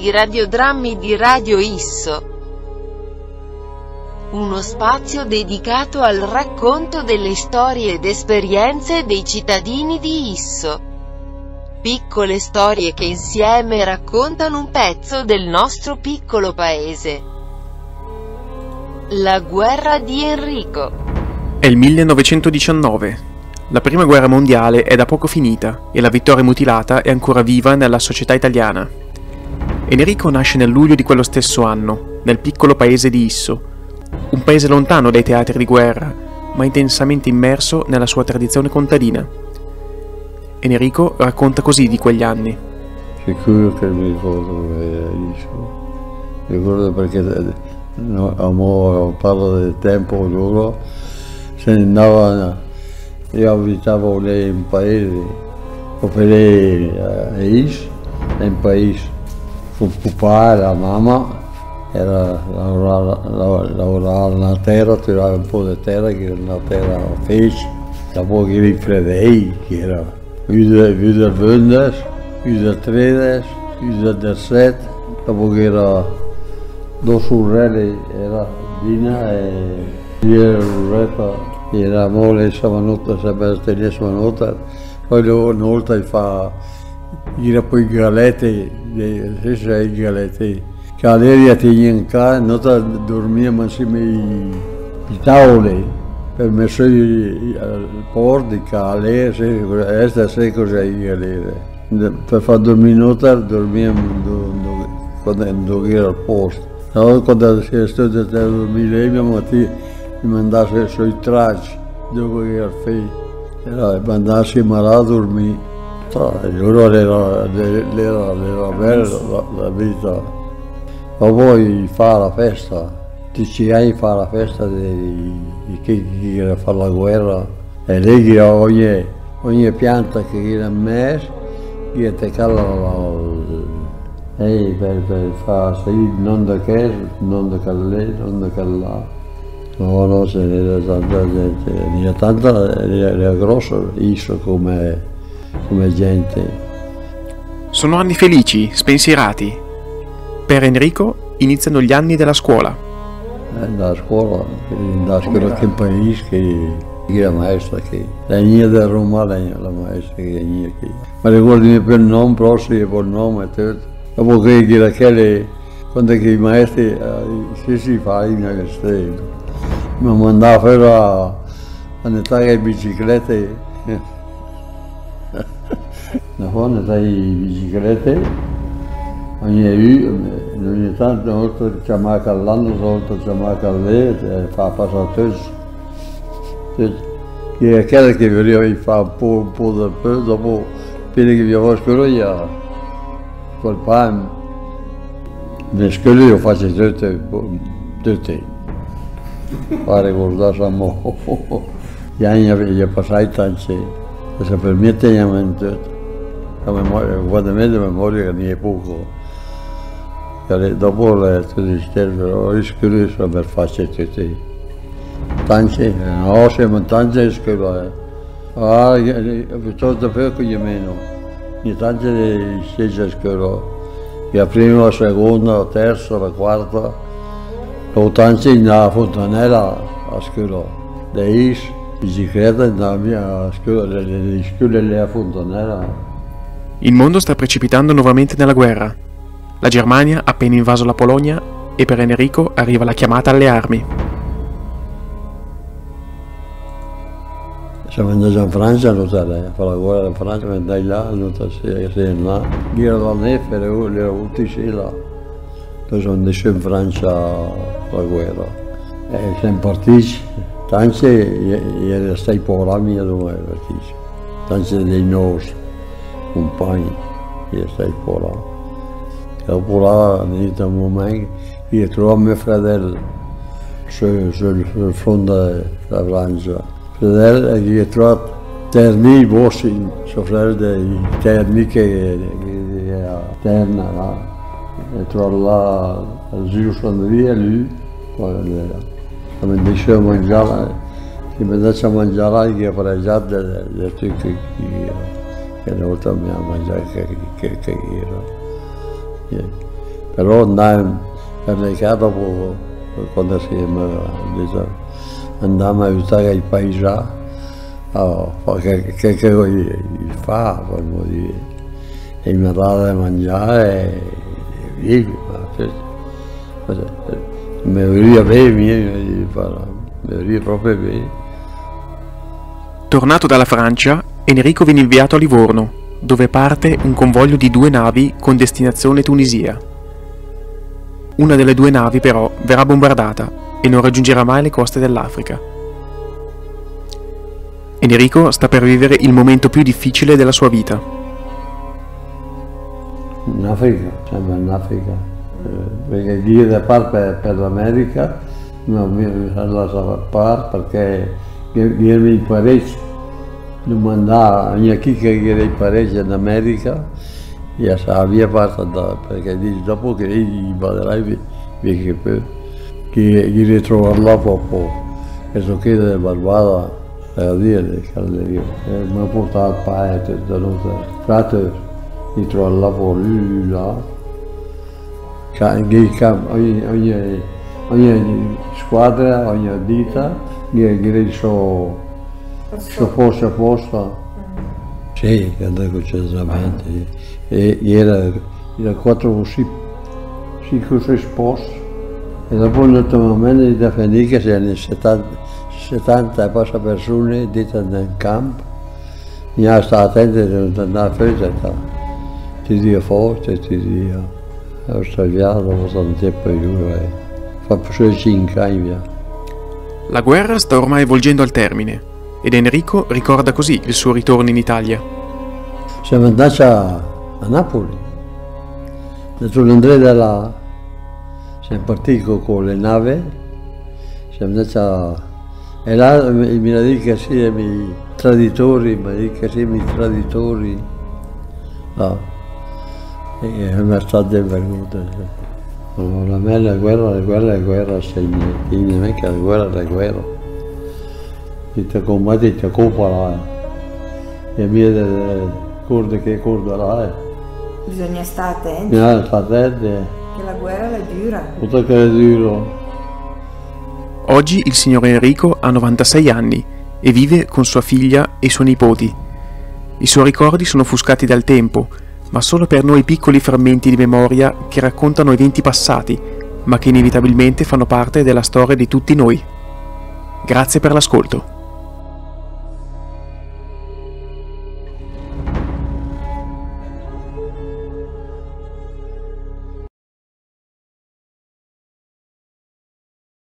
I radiodrammi di Radio Isso. Uno spazio dedicato al racconto delle storie ed esperienze dei cittadini di Isso. Piccole storie che insieme raccontano un pezzo del nostro piccolo paese. La guerra di Enrico. È il 1919. La prima guerra mondiale è da poco finita e la vittoria mutilata è ancora viva nella società italiana. Enrico nasce nel luglio di quello stesso anno, nel piccolo paese di Isso, un paese lontano dai teatri di guerra, ma intensamente immerso nella sua tradizione contadina. Enrico racconta così di quegli anni. Sicuro che mi ricordo Isso. Mi ricordo perché parlo del tempo loro, se ne andavano, io abitavo lì in paese, a Is, in paese, con papà e la mamma, era lavorare nella terra, tirare un po' di terra, che la terra fece, dopo che rifredei, che era wieder 20, wieder 13, wieder 17, dopo che era due sorelle, era Dina e Ruretta, era mole venuta, sempre stessa venuta, poi una volta era poi galette, le galette, che all'aria in casa, noi dormiamo insieme ai tavoli, per mettere al porto, che all'aria, sai cos'è i galette. Per far dormire dormiamo quando era al posto. Allora, quando si è stato a dormire lei, mia mamma mi mandasse sui tracci, dopo che era figlio, mi mandasse a dormire. Allora era bella la vita. Ma poi fa la festa, 10 anni fa la festa di chi era a fare la guerra. E lei che ogni pianta che era messa, che attaccava per fare sì, non da che, non da lì, non da là. No, ce n'era tanta gente, era grosso Isso come gente. Sono anni felici, spensierati. Per Enrico iniziano gli anni della scuola. Da scuola che in paese, che la maestra, che la mia da Roma, la maestra che ma ricordo per il nome, prossimo per il nome e tutto. Dopo che era quelle, quando i maestri si fa in castello, mi mandava a andare in bicicletta. Una dai biciclette, ogni tanto, una volta chiamava all'anno, una volta chiamava lì, fa passare tutto. Che è quella che veniva a fare un po' da più, dopo, appena che vi avevo scuola, col pane, le scuole io faccio tutte. Fa ricordare a mo', gli anni gli passai tanti, se per me teniamo in tutto. La memoria, quando me la memoria che ne è poco. Dopo le però le scuole sono per fare tutti. Tanti, no, siamo tanti in scuola. Piuttosto poco di meno. Ogni tanto stessa scuola. La prima, la seconda, la terza, la quarta. Dopo tanti nella fontanella a scuola. Da Is, bicicletta nella mia scuola, le scuole lì a fontanella. Il mondo sta precipitando nuovamente nella guerra. La Germania ha appena invaso la Polonia e per Enrico arriva la chiamata alle armi. Siamo andati in Francia a nuotare, a fare la guerra in Francia, siamo andati là a nuotare, là. Era la neve, era ultima là. Poi siamo andati in Francia alla guerra. E siamo partiti, tanti erano stati programmi dove siamo partiti. Tanti dei nostri compagni, che stati là. E dopo là, venuto un momento, io trovo mio fratello sul fondo della Francia. Fratello che ho trovato Terni, Bossi, suo fratello dei Terni che era a Terna, là. E trovo là a Giro Sondria, lui, poi mi dice a mangiare, che mi dice a mangiare, che ha pregiato da tutti che una volta mi ha mangiato che era. però andai per le case dopo, quando andiamo a aiutare i paesani, che gli fa, voglio dire, e mi dava da mangiare e vivi, mi veniva bene, mi veniva proprio bene. Tornato dalla Francia, Enrico viene inviato a Livorno, dove parte un convoglio di 2 navi con destinazione Tunisia. Una delle 2 navi però verrà bombardata e non raggiungerà mai le coste dell'Africa. Enrico sta per vivere il momento più difficile della sua vita. In Africa, sempre in Africa, perché lì da parte per l'America non mi lasciava fare perché viene in Parigi, non mandava ogni chi che era in Parigi in America, e sabia parte perché dopo che gli vadrai che ritrovare là proprio, e so che del Barbara, per dire, mi ha portato al paese, frate, di trovare lavoro lui là, ogni squadra, ogni ditta, che il suo posto apposta. Sì, che andava concesamente, e era 4 o 5 o 6 posti, e dopo naturalmente da finire che c'erano 70 e passa persone dentro nel campo, bisogna stare attenti a non andare a fare. Ti dia forte, ti dia australiano, un tempo fa più 5 anni via. La guerra sta ormai volgendo al termine ed Enrico ricorda così il suo ritorno in Italia. Siamo andati a Napoli, sull'Andrea là, siamo partiti con le navi, siamo andati e là mi ha detto che siamo i traditori, là. E mi è stato venuto. La guerra, segni, non è che la guerra. E ti combatti, ti copa, e mi corde che corda là. Bisogna stare attenti. Bisogna stare attenti. Che la guerra è dura. Tutto che è duro. Oggi il signor Enrico ha 96 anni e vive con sua figlia e i suoi nipoti. I suoi ricordi sono offuscati dal tempo, ma solo per noi piccoli frammenti di memoria che raccontano eventi passati, ma che inevitabilmente fanno parte della storia di tutti noi. Grazie per l'ascolto.